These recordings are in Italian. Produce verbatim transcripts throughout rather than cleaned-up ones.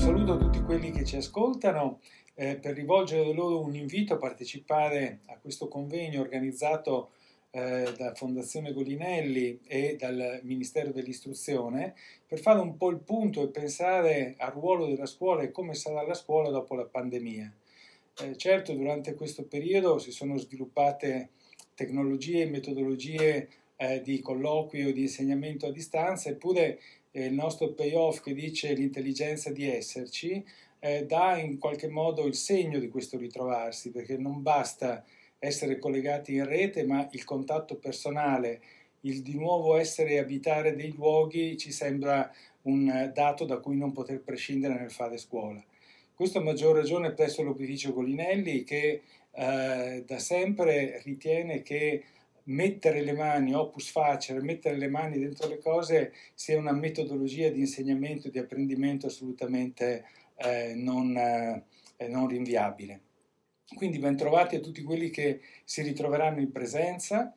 saluto tutti quelli che ci ascoltano eh, per rivolgere loro un invito a partecipare a questo convegno organizzato eh, da Fondazione Golinelli e dal Ministero dell'Istruzione per fare un po' il punto e pensare al ruolo della scuola e come sarà la scuola dopo la pandemia. Eh, certo, durante questo periodo si sono sviluppate tecnologie e metodologie eh, di colloquio, di insegnamento a distanza, eppure eh, il nostro payoff che dice l'intelligenza di esserci eh, dà in qualche modo il segno di questo ritrovarsi, perché non basta essere collegati in rete, ma il contatto personale, il di nuovo essere e abitare dei luoghi ci sembra un dato da cui non poter prescindere nel fare scuola. Questo a maggior ragione presso l'Opificio Golinelli che eh, da sempre ritiene che mettere le mani, opus facere, mettere le mani dentro le cose sia una metodologia di insegnamento e di apprendimento assolutamente eh, non, eh, non rinviabile. Quindi ben trovati a tutti quelli che si ritroveranno in presenza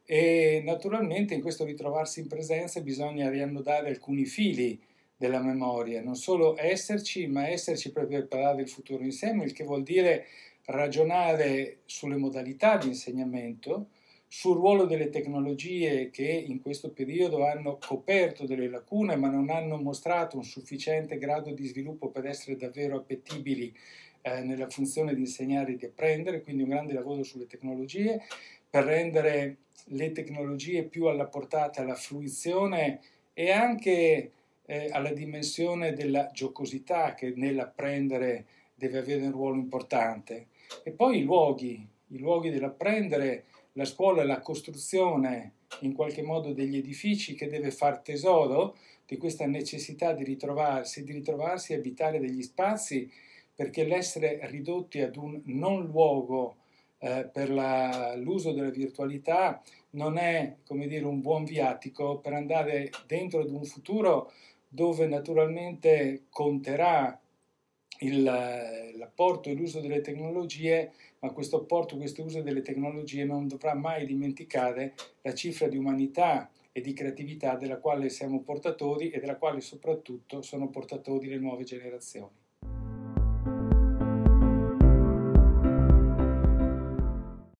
e naturalmente in questo ritrovarsi in presenza bisogna riannodare alcuni fili della memoria, non solo esserci, ma esserci per preparare il futuro insieme, il che vuol dire ragionare sulle modalità di insegnamento, sul ruolo delle tecnologie che in questo periodo hanno coperto delle lacune ma non hanno mostrato un sufficiente grado di sviluppo per essere davvero appetibili eh, nella funzione di insegnare e di apprendere, quindi un grande lavoro sulle tecnologie per rendere le tecnologie più alla portata, alla fruizione e anche eh, alla dimensione della giocosità che nell'apprendere deve avere un ruolo importante. E poi i luoghi, i luoghi dell'apprendere. La scuola è la costruzione in qualche modo degli edifici che deve far tesoro di questa necessità di ritrovarsi, di ritrovarsi e abitare degli spazi, perché l'essere ridotti ad un non luogo eh, per l'uso della virtualità non è, come dire, un buon viatico per andare dentro ad un futuro dove naturalmente conterà l'apporto e l'uso delle tecnologie, ma questo apporto, questo uso delle tecnologie non dovrà mai dimenticare la cifra di umanità e di creatività della quale siamo portatori e della quale soprattutto sono portatori le nuove generazioni.